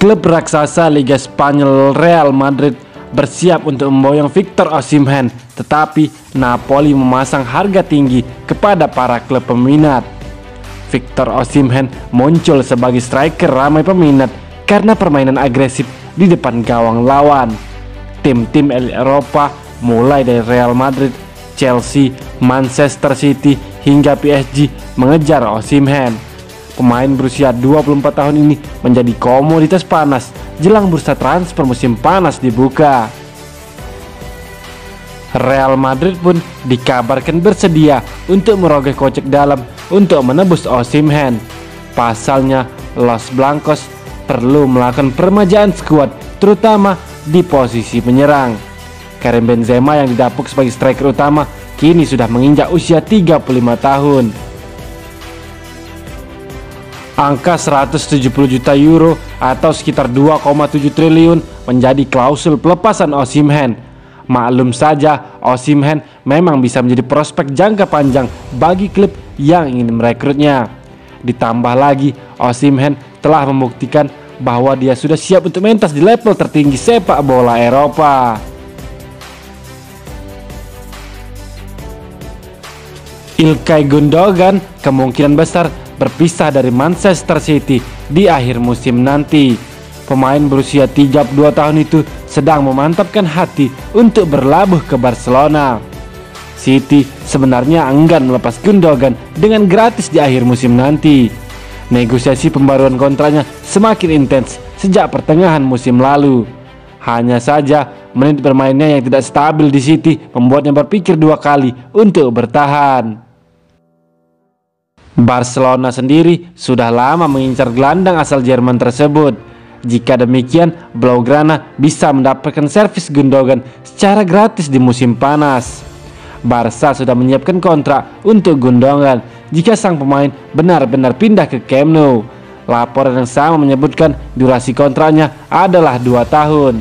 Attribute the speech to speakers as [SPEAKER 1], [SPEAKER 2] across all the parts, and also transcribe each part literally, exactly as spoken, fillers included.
[SPEAKER 1] Klub raksasa Liga Spanyol Real Madrid bersiap untuk memboyong Victor Osimhen, tetapi Napoli memasang harga tinggi kepada para klub peminat. Victor Osimhen muncul sebagai striker ramai peminat karena permainan agresif di depan gawang lawan. Tim-tim elit Eropa mulai dari Real Madrid, Chelsea, Manchester City hingga P S G mengejar Osimhen. Pemain berusia dua puluh empat tahun ini menjadi komoditas panas jelang bursa transfer musim panas dibuka. Real Madrid pun dikabarkan bersedia untuk merogoh kocek dalam untuk menebus Osimhen. Pasalnya, Los Blancos perlu melakukan peremajaan skuad, terutama di posisi penyerang. Karim Benzema yang didapuk sebagai striker utama kini sudah menginjak usia tiga puluh lima tahun. Angka seratus tujuh puluh juta euro atau sekitar dua koma tujuh triliun menjadi klausul pelepasan Osimhen. Maklum saja, Osimhen memang bisa menjadi prospek jangka panjang bagi klub yang ingin merekrutnya. Ditambah lagi, Osimhen telah membuktikan bahwa dia sudah siap untuk mentas di level tertinggi sepak bola Eropa. Ilkay Gundogan kemungkinan besar berpisah dari Manchester City di akhir musim nanti. Pemain berusia tiga puluh dua tahun itu sedang memantapkan hati untuk berlabuh ke Barcelona. City sebenarnya enggan melepas Gundogan dengan gratis di akhir musim nanti. Negosiasi pembaruan kontraknya semakin intens sejak pertengahan musim lalu. Hanya saja menit bermainnya yang tidak stabil di City membuatnya berpikir dua kali untuk bertahan. Barcelona sendiri sudah lama mengincar gelandang asal Jerman tersebut. Jika demikian, Blaugrana bisa mendapatkan servis Gundogan secara gratis di musim panas. Barca sudah menyiapkan kontrak untuk Gundogan jika sang pemain benar-benar pindah ke Camp Nou. Laporan yang sama menyebutkan durasi kontraknya adalah dua tahun.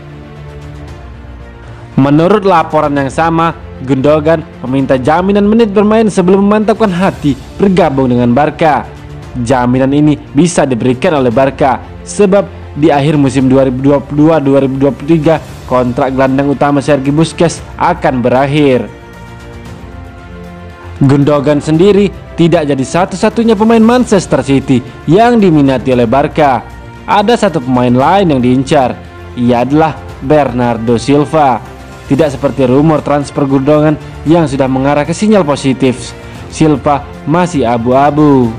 [SPEAKER 1] Menurut laporan yang sama, Gundogan meminta jaminan menit bermain sebelum memantapkan hati bergabung dengan Barca. Jaminan ini bisa diberikan oleh Barca sebab di akhir musim dua ribu dua puluh dua dua ribu dua puluh tiga kontrak gelandang utama Sergi Busquets akan berakhir. Gundogan sendiri tidak jadi satu-satunya pemain Manchester City yang diminati oleh Barca. Ada satu pemain lain yang diincar, ia adalah Bernardo Silva. Tidak seperti rumor transfer Gundogan yang sudah mengarah ke sinyal positif, Silva masih abu-abu.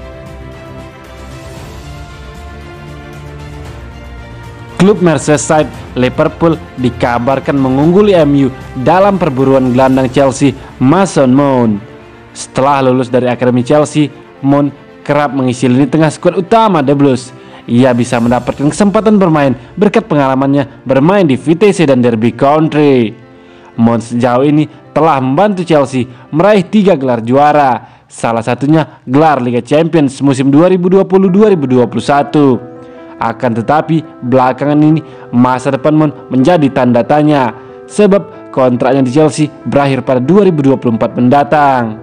[SPEAKER 1] Klub Merseyside Liverpool dikabarkan mengungguli M U dalam perburuan gelandang Chelsea Mason Mount. Setelah lulus dari akademi Chelsea, Mount kerap mengisi lini tengah skuad utama The Blues. Ia bisa mendapatkan kesempatan bermain berkat pengalamannya bermain di V T C dan Derby County. Mount sejauh ini telah membantu Chelsea meraih tiga gelar juara, salah satunya gelar Liga Champions musim dua ribu dua puluh dua ribu dua puluh satu. Akan tetapi belakangan ini masa depan Mount menjadi tanda tanya sebab kontraknya di Chelsea berakhir pada dua ribu dua puluh empat mendatang.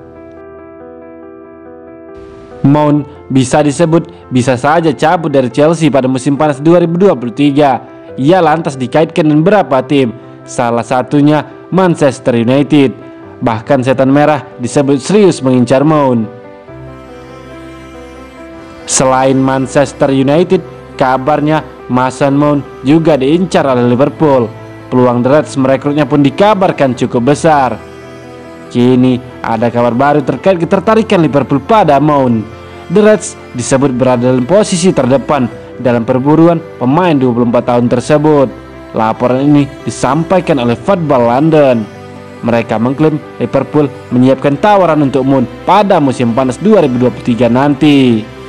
[SPEAKER 1] Mount bisa disebut bisa saja cabut dari Chelsea pada musim panas dua ribu dua puluh tiga. Ia lantas dikaitkan dengan beberapa tim, salah satunya Manchester United. Bahkan setan merah disebut serius mengincar Mount. Selain Manchester United, kabarnya Mason Mount juga diincar oleh Liverpool. Peluang The Reds merekrutnya pun dikabarkan cukup besar. Kini ada kabar baru terkait ketertarikan Liverpool pada Mount. The Reds disebut berada dalam posisi terdepan dalam perburuan pemain dua puluh empat tahun tersebut. Laporan ini disampaikan oleh Football London. Mereka mengklaim Liverpool menyiapkan tawaran untuk Mount pada musim panas dua ribu dua puluh tiga nanti.